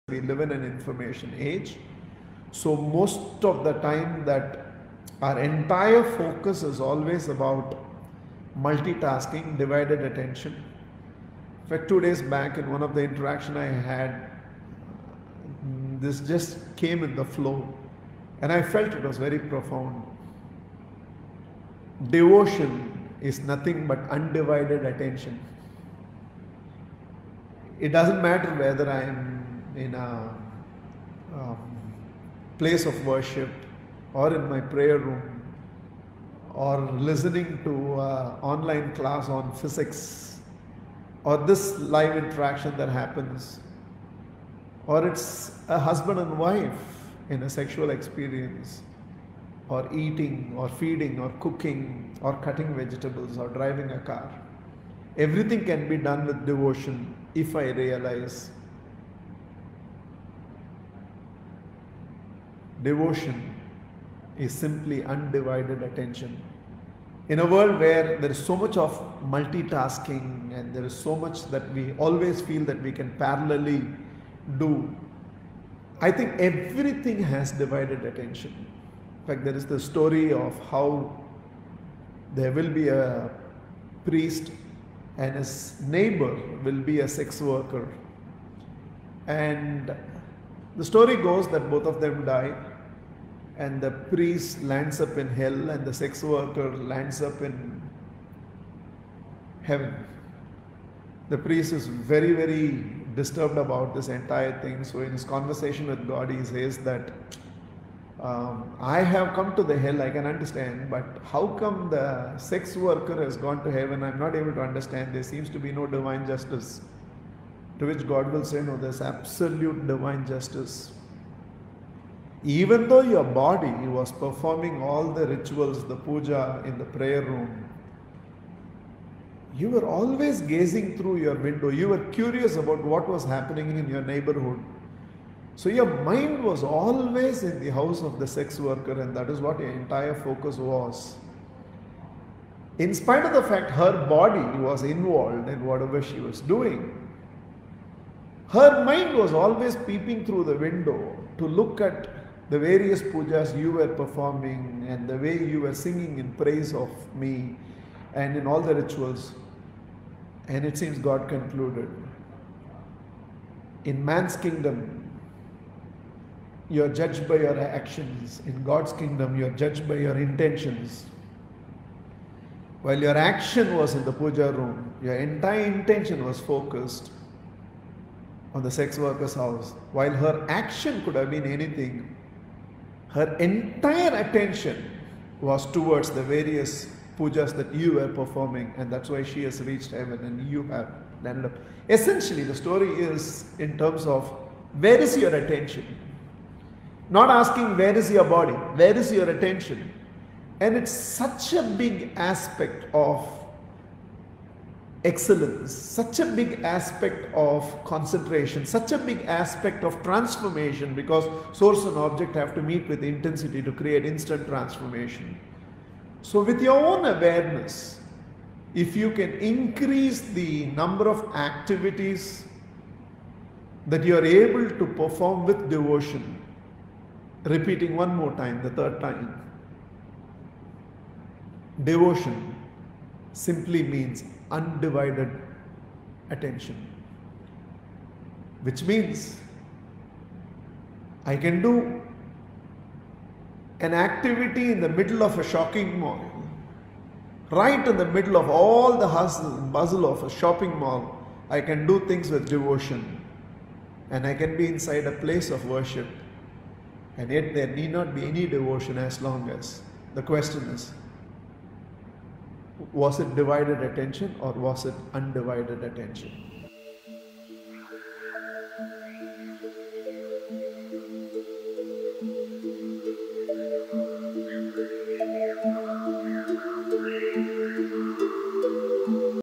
We live in an information age. So most of the time that our entire focus is always about multitasking, divided attention. In fact, 2 days back in one of the interaction I had, this just came in the flow and I felt it was very profound. Devotion is nothing but undivided attention. It doesn't matter whether I am in a place of worship or in my prayer room or listening to online class on physics or this live interaction that happens, or it's a husband and wife in a sexual experience, or eating or feeding or cooking or cutting vegetables or driving a car. Everything can be done with devotion if I realize devotion is simply undivided attention. In a world where there is so much of multitasking and there is so much that we always feel that we can parallelly do, I think everything has divided attention. In fact, there is the story of how there will be a priest and his neighbor will be a sex worker. And the story goes that both of them die, and the priest lands up in hell and the sex worker lands up in heaven. The priest is very, very disturbed about this entire thing. So in his conversation with God, he says that I have come to the hell, I can understand, but how come the sex worker has gone to heaven? I'm not able to understand. There seems to be no divine justice. To which God will say, no, there's absolute divine justice. Even though your body was performing all the rituals, the puja in the prayer room, you were always gazing through your window. You were curious about what was happening in your neighborhood. So your mind was always in the house of the sex worker, and that is what your entire focus was. In spite of the fact her body was involved in whatever she was doing, her mind was always peeping through the window to look at the various pujas you were performing and the way you were singing in praise of me and in all the rituals. And it seems God concluded, in man's kingdom, you're judged by your actions. In God's kingdom, you're judged by your intentions. While your action was in the puja room, your entire intention was focused on the sex worker's house. While her action could have been anything, her entire attention was towards the various pujas that you were performing, and that's why she has reached heaven and you have landed up. Essentially, the story is in terms of where is your attention? Not asking where is your body, where is your attention? And it's such a big aspect of excellence, such a big aspect of concentration, such a big aspect of transformation, because source and object have to meet with intensity to create instant transformation. So with your own awareness, if you can increase the number of activities that you are able to perform with devotion, repeating one more time, the third time, devotion simply means undivided attention, which means I can do an activity in the middle of a shopping mall, right in the middle of all the hustle and bustle of a shopping mall. I can do things with devotion, and I can be inside a place of worship, and yet there need not be any devotion. As long as the question is, was it divided attention or was it undivided attention?